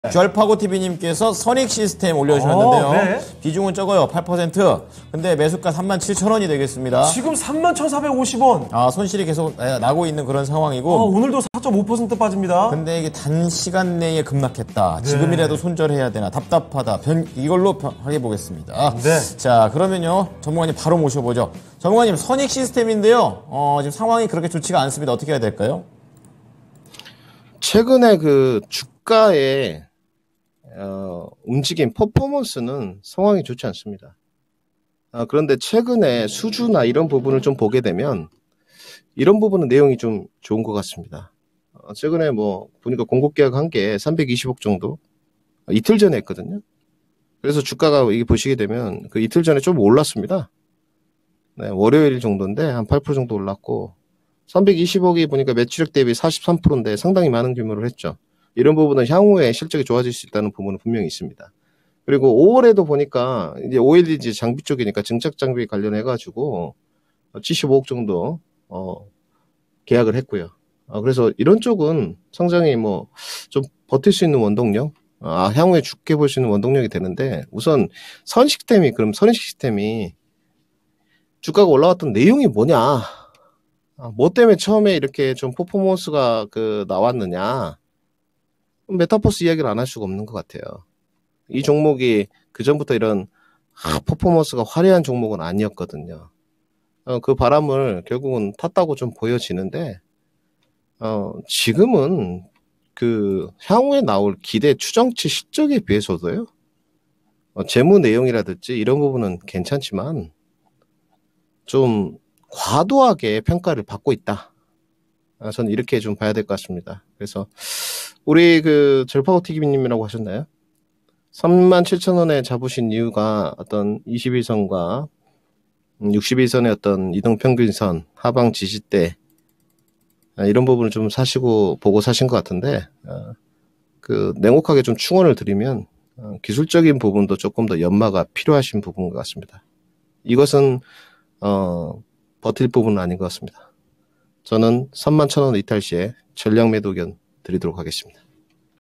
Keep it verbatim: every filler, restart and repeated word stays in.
듀얼파고티비님께서 선익 시스템 올려주셨는데요. 어, 네. 비중은 적어요. 팔 퍼센트. 근데 매수가 삼만 칠천 원이 되겠습니다. 지금 삼만 천사백오십 원. 아, 손실이 계속 나고 있는 그런 상황이고. 아, 오늘도 사 점 오 퍼센트 빠집니다. 근데 이게 단시간 내에 급락했다. 네. 지금이라도 손절해야 되나 답답하다. 변, 이걸로 하게 보겠습니다. 네. 자, 그러면요. 전문가님 바로 모셔보죠. 전문가님, 선익 시스템인데요. 어, 지금 상황이 그렇게 좋지가 않습니다. 어떻게 해야 될까요? 최근에 그 주가의 어, 움직임, 퍼포먼스는 상황이 좋지 않습니다. 아, 그런데 최근에 수주나 이런 부분을 좀 보게 되면 이런 부분은 내용이 좀 좋은 것 같습니다. 어, 최근에 뭐 보니까 공급계약 한 개 삼백이십억 정도 이틀 전에 했거든요. 그래서 주가가 이게 보시게 되면 그 이틀 전에 좀 올랐습니다. 네, 월요일 정도인데 한 팔 퍼센트 정도 올랐고 삼백이십억이 보니까 매출액 대비 사십삼 퍼센트인데 상당히 많은 규모를 했죠. 이런 부분은 향후에 실적이 좋아질 수 있다는 부분은 분명히 있습니다. 그리고 오월에도 보니까 이제 오엘이디 장비 쪽이니까 증착 장비 관련해가지고 칠십오억 정도 어, 계약을 했고요. 어, 그래서 이런 쪽은 상당히 뭐 좀 버틸 수 있는 원동력, 아, 향후에 죽게 볼 수 있는 원동력이 되는데 우선 선익 시스템이 그럼 선익 시스템이 주가가 올라왔던 내용이 뭐냐? 아, 뭐 때문에 처음에 이렇게 좀 퍼포먼스가 그 나왔느냐? 메타버스 이야기를 안 할 수가 없는 것 같아요. 이 종목이 그 전부터 이런 아, 퍼포먼스가 화려한 종목은 아니었거든요. 어, 그 바람을 결국은 탔다고 좀 보여지는데 어, 지금은 그 향후에 나올 기대 추정치 실적에 비해서도요. 어, 재무 내용이라든지 이런 부분은 괜찮지만 좀 과도하게 평가를 받고 있다. 아, 저는 이렇게 좀 봐야 될 것 같습니다. 그래서 우리 그 절파고티기님이라고 하셨나요? 삼만 칠천 원에 잡으신 이유가 어떤 이십일 선과 육십일 선의 어떤 이동평균선, 하방 지지대 이런 부분을 좀 사시고 보고 사신 것 같은데 그 냉혹하게 좀 충원을 드리면 기술적인 부분도 조금 더 연마가 필요하신 부분인 것 같습니다. 이것은 어, 버틸 부분은 아닌 것 같습니다. 저는 삼만 천 원 이탈 시에 전량 매도 의견 드리도록 하겠습니다.